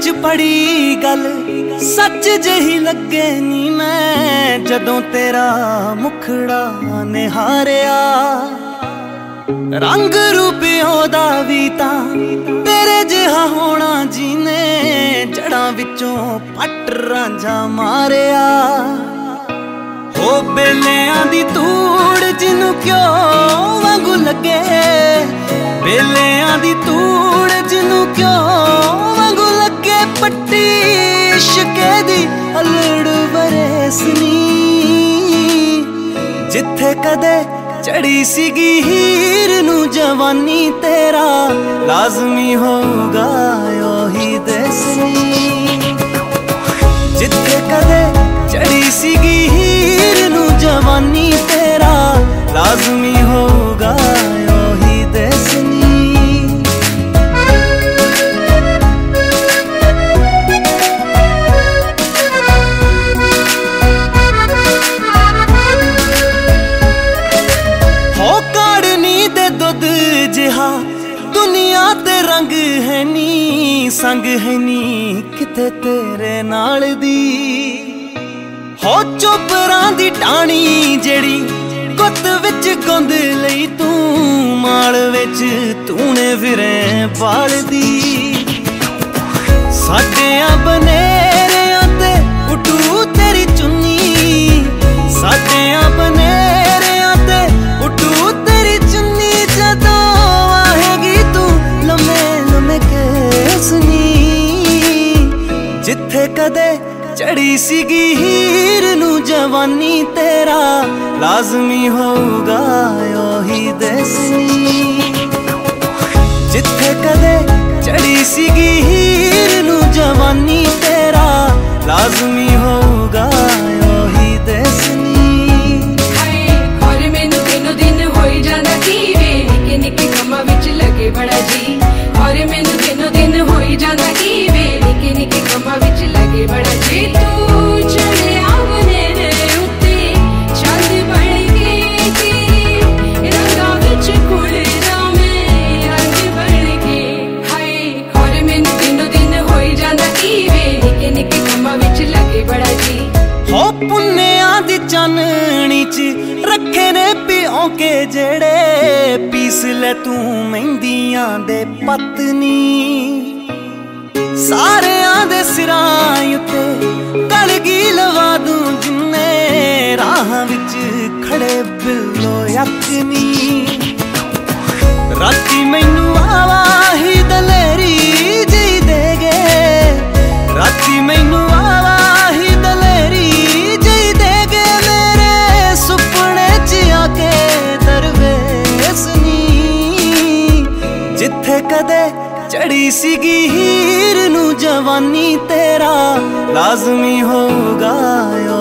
विच पड़ी गल सच जही लगे नी मैं जदों तेरा मुखड़ा निहारिया। रंग रूपियों दा वी तां तेरे जिहा होना जीने जड़ां विचों पट रांझा मारिया। हो बेलियां दी तूड़ जिनू क्यों वांगू लगे, बेलियां दी तूड़ जिनू क्यों वांगू लगे, पट्टी इश्के दी अलड़ बरेसनी जिथे कदे चढ़ी सीगी हीर नू जवानी तेरा लाजमी होगा ओही दसनी। जिथे कदे चढ़ी सीगी हीर नू जवानी तेरा लाजमी होगा ओही दसनी। जिहा दुनिया ते रंग है नी संग है नी किते तेरे नाल दी। हो चोपरां दी टाणी जेड़ी गुत विच गुंद लई तू माल विच तूने फिरे बाल दी। साडियां बनेरियां ते उठू तेरी चुन्नी, साडियां बनेरियां ते उठू तेरी चुन्नी जदों आएगी तू लम्हे लम्हे केसनी। जिथे कदे चढ़ी सीगी हीर नू जवानी तेरा लाजमी होगा ओही दसनी। जिथे कदे चढ़ी सीगी हीर नू जवानी तेरा लाजमी होगा ओही दसनी। निके कम्मा विच लगे बड़ा जी, और मैनू दिनों दिन होई जांदा की वे निके निके कम्मा विच लगे बड़ा जी। तू चढ़िया बनेरे उत्ते चंद बन के तेरे रंगां विच घुलदा मैं रंग बन के। हाय और मैनू दिनों दिन होई जांदा की वे निके निके कम्मा विच लगे बड़ा जी। हो पुन्नियां दी चाननी च रखे ने पिओ के जेड़े पीस ले तू मेहंदियां दे पत्नी। सारियां दे सिरां उत्ते कलगी लवा दूं जिन्ने राह विच खड़े बिल्लो यकनी। राती मैनू आवाही दलेरी जी देगे, राती मैनू आवाही दलेरी जी देगे, मेरे सुपने च आके दरवेसनी। जिथे कदे चढ़ी सीगी हीर नू जवानी तेरा लाजमी होगा